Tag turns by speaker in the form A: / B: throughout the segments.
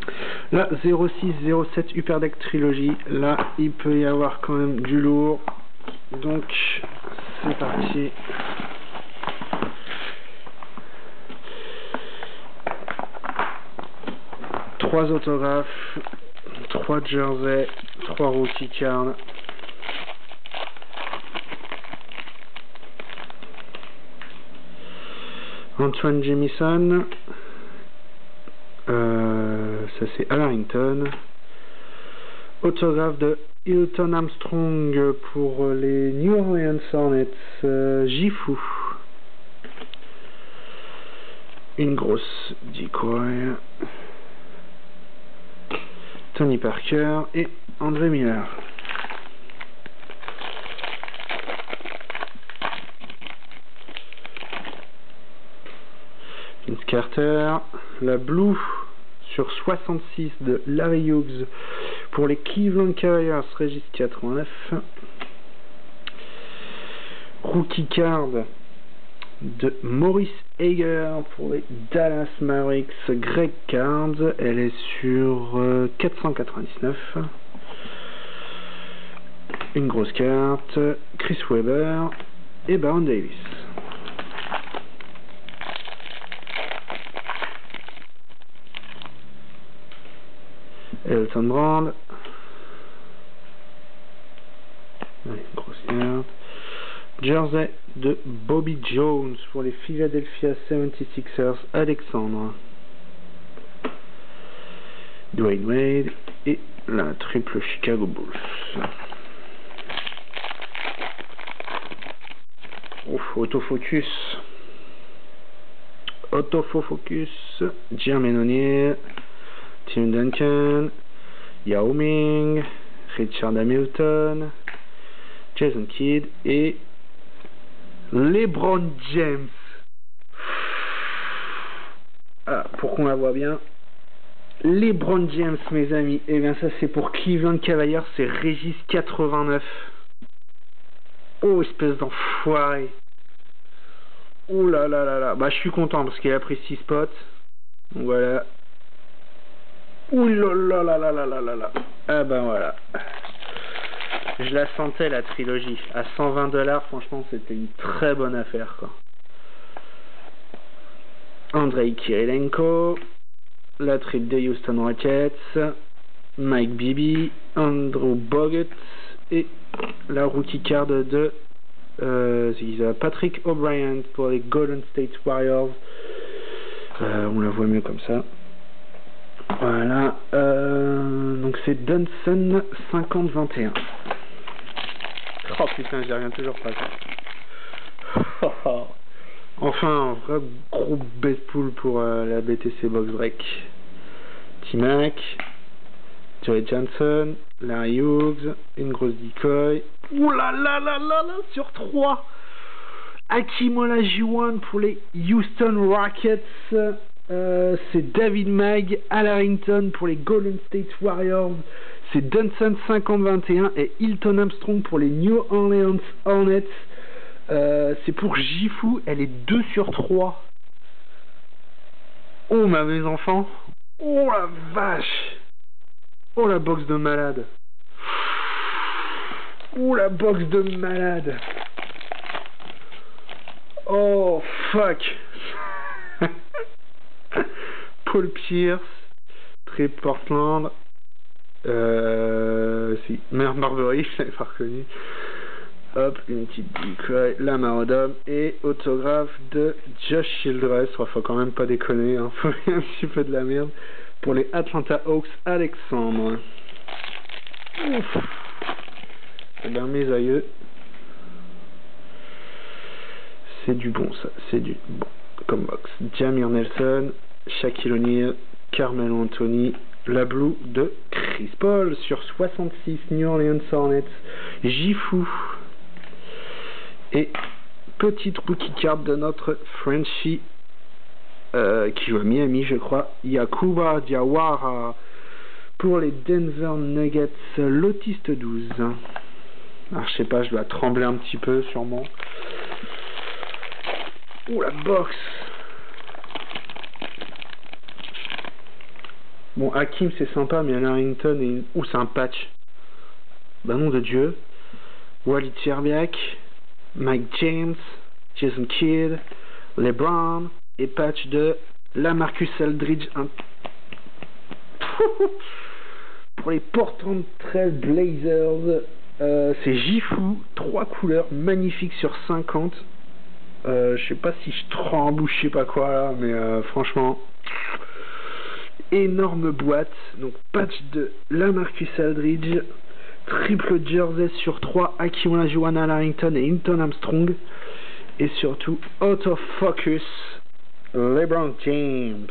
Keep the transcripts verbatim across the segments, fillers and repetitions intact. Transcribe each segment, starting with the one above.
A: La zéro six zéro sept Upper Deck Trilogy, là il peut y avoir quand même du lourd, donc c'est parti. Trois autographes, trois jerseys, trois rookie cards. Antoine Jamison, euh, ça c'est Al Harrington. Autographe de Hilton Armstrong pour les New Orleans Hornets, euh, Gifu. Une grosse decoy. Tony Parker et André Miller. Vince Carter, la Blue sur soixante-six de Larry Hughes pour les Cleveland Cavaliers, registre quatre-vingt-neuf. Rookie card de Maurice Hager pour les Dallas Mavericks, Greg Cards, elle est sur euh, quatre cent quatre-vingt-dix-neuf. Une grosse carte, Chris Webber et Baron Davis. Elton Brand, allez, grosse carte. Jersey de Bobby Jones pour les Philadelphia soixante-sixers, Alexandre. Dwayne Wade et la triple Chicago Bulls. Ouf, autofocus. Autofocus. Jermaine O'Neal, Tim Duncan, Yao Ming, Richard Hamilton, Jason Kidd et LeBron James. Ah, pour qu'on la voit bien. LeBron James, mes amis. Et eh bien ça c'est pour Cleveland Cavaliers, c'est Régis quatre-vingt-neuf. Oh, espèce d'enfoiré. Oh là là là là. Bah je suis content parce qu'il a pris six spots. Donc voilà. Ouh là là là là là là là là. Ah ben voilà. Je la sentais la trilogie. À cent vingt dollars, franchement, c'était une très bonne affaire, quoi. Andrei Kirilenko, la triple des Houston Rockets, Mike Bibby, Andrew Bogut et la rookie card de euh, Patrick O'Brien pour les Golden State Warriors. Euh, on la voit mieux comme ça. Voilà. Euh, donc c'est Dunson cinquante vingt et un. Oh putain, j'y reviens toujours pas. Enfin, un vrai gros best pool pour euh, la B T C Box Break. T-Mac, Joey Johnson, Larry Hughes, une grosse decoy. Ouh là là là là là, sur trois. Hakeem Olajuwon pour les Houston Rockets. Euh, c'est David Mag, Al Harrington pour les Golden State Warriors. C'est Dunson cinquante vingt et un et Hilton Armstrong pour les New Orleans Hornets. Euh, c'est pour Gifu, elle est deux sur trois. Oh ma mes enfants. Oh la vache. Oh la box de malade. Oh la box de malade. Oh fuck. Paul Pierce, Trey Portland. Euh, si, Mère Marbury, je l'avais pas reconnu. Hop, une petite decoy, la Marodome et autographe de Josh Childress. Il faut quand même pas déconner, hein. Faut un petit peu de la merde. Pour les Atlanta Hawks, Alexandre. Ouf. Eh ben, mes aïeux. C'est du bon, ça. C'est du bon. Comme box. Jameer Nelson, Shaquille O'Neal, Carmelo Anthony. La Blue de Chris Paul sur soixante-six, New Orleans Hornets, Gifu. Et petite rookie card de notre Frenchie euh, qui joue à Miami, je crois, Yakuba Diawara pour les Denver Nuggets, l'autiste douze. Alors je sais pas, je dois trembler un petit peu sûrement. Ouh la box. Bon, Hakim c'est sympa, mais Harrington et... Ouh, c'est un patch. Bah nom de Dieu. Walid Cherbiak, Mike James, Jason Kidd, LeBron et patch de LaMarcus Aldridge. Un... Pour les Portland Trail Blazers, euh, c'est Gifu, trois couleurs, magnifiques sur cinquante. Euh, je sais pas si je tremble ou je sais pas quoi là, mais euh, franchement, énorme boîte. Donc patch de LaMarcus Aldridge, triple jersey sur trois, Hakeem Olajuwon, Harrington et Hinton Armstrong, et surtout out of focus LeBron James.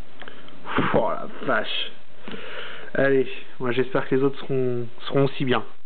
A: Oh la vache. Allez, moi j'espère que les autres seront, seront aussi bien.